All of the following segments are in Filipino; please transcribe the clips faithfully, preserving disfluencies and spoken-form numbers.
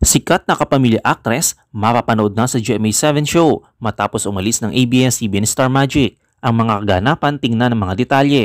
Sikat na kapamilya actress, mapapanood na sa G M A seven show matapos umalis ng A B S C B N Star Magic. Ang mga kaganapan, tingnan ng mga detalye.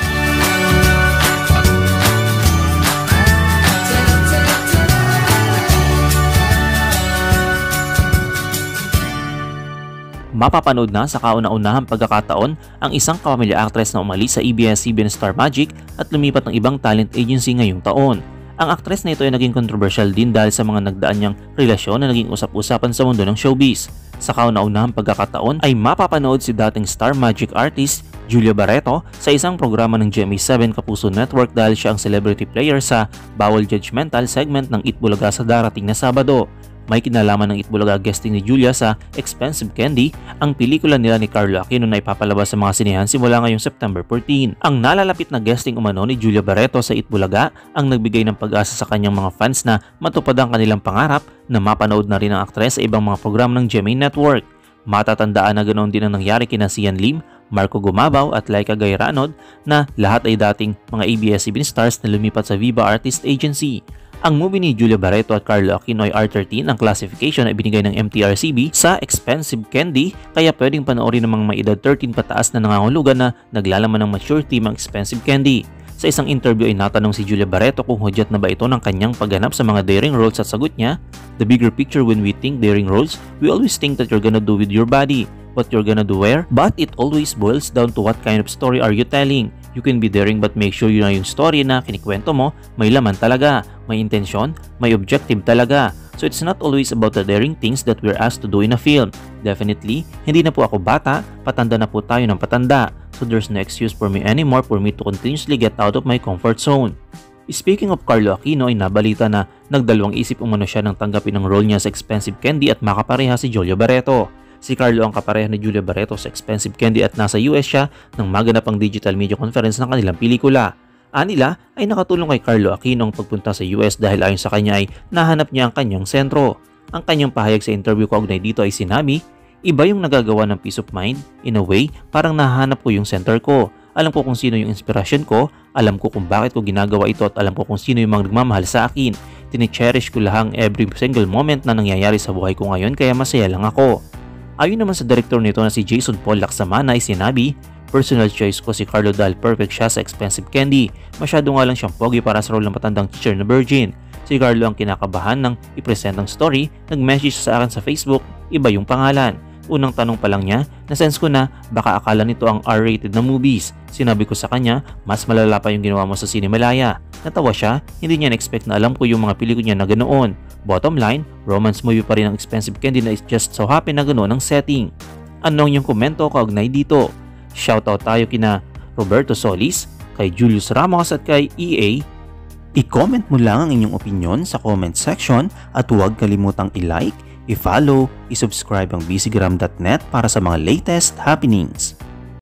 Mapapanood na sa kauna-unahang pagkakataon ang isang kapamilya actress na umalis sa A B S C B N Star Magic at lumipat ng ibang talent agency ngayong taon. Ang aktres na ito ay naging kontrobersyal din dahil sa mga nagdaan niyang relasyon na naging usap-usapan sa mundo ng showbiz. Sa kauna-unahang pagkakataon ay mapapanood si dating Star Magic artist Julia Barreto sa isang programa ng G M A seven Kapuso Network dahil siya ang celebrity player sa Bawal Judgmental segment ng Itbulaga sa darating na Sabado. May kinalaman ng Itbulaga guesting ni Julia sa Expensive Candy, ang pelikula nila ni Carlo Aquino na ipapalabas sa mga sinehan simula ngayong September fourteen. Ang nalalapit na guesting umano ni Julia Barreto sa Itbulaga ang nagbigay ng pag-asa sa kanyang mga fans na matupad ang kanilang pangarap na mapanood na rin ang aktres sa ibang mga programa ng G M A Network. Matatandaan na ganoon din ang nangyari kina Sian Lim, Marco Gumabaw at Laika Gayranod na lahat ay dating mga A B S C B N stars na lumipat sa Viva Artist Agency. Ang movie ni Julia Barreto at Carlo Aquino ay R thirteen ang classification na ibinigay ng M T R C B sa Expensive Candy, kaya pwedeng panoorin ng mga may edad thirteen pataas na nangangahulugan na naglalaman ng mature theme ang Expensive Candy. Sa isang interview ay natanong si Julia Barreto kung hudyat na ba ito ng kanyang pagganap sa mga daring roles at sagot niya, "The bigger picture when we think daring roles, we always think that you're gonna do with your body, what you're gonna do where, but it always boils down to what kind of story are you telling. You can be daring but make sure yun na yung story na kinikwento mo, may laman talaga, may intensyon, may objective talaga. So it's not always about the daring things that we're asked to do in a film. Definitely, hindi na po ako bata, patanda na po tayo ng patanda. So there's no excuse for me anymore for me to continuously get out of my comfort zone." Speaking of Carlo Aquino ay nabalita na nagdalawang isip umano siya nang tanggapin ang role niya sa Expensive Candy at makapareha si Julia Barreto. Si Carlo ang kapareha ni Julia Barreto sa Expensive Candy at nasa U S siya nang maganap ang digital media conference ng kanilang pelikula. Anila ay nakatulong kay Carlo Aquino ang pagpunta sa U S dahil ayon sa kanya ay nahanap niya ang kanyang sentro. Ang kanyang pahayag sa interview kaugnay dito ay sinabi, "Iba yung nagagawa ng peace of mind, in a way parang nahanap ko yung center ko. Alam ko kung sino yung inspirasyon ko, alam ko kung bakit ko ginagawa ito at alam ko kung sino yung mga nagmamahal sa akin. Tine-cherish ko lang every single moment na nangyayari sa buhay ko ngayon kaya masaya lang ako." Ayon naman sa direktor nito na si Jason Paul Lacsamana ay sinabi, "Personal choice ko si Carlo dahil perfect siya sa Expensive Candy. Masyado nga lang siyang pogi para sa role ng matandang teacher na virgin. Si Carlo ang kinakabahan ng ipresent ang story, nag-message sa akin sa Facebook, iba yung pangalan. Unang tanong pa lang niya, nasense ko na baka akala nito ang R rated na movies. Sinabi ko sa kanya, mas malala pa yung ginawa mo sa Cinemalaya. Natawa siya, hindi niya na-expect na alam ko yung mga pelikula niya na ganoon. Bottom line, romance movie pa rin ang Expensive Candy na is just so happy na ganoon ang setting." Anong yung komento kaugnay dito? Shoutout tayo kina Roberto Solis, kay Julius Ramos at kay E A. I-comment mo lang ang inyong opinion sa comment section at huwag kalimutang i-like, i-follow, i-subscribe ang bcgram dot net para sa mga latest happenings.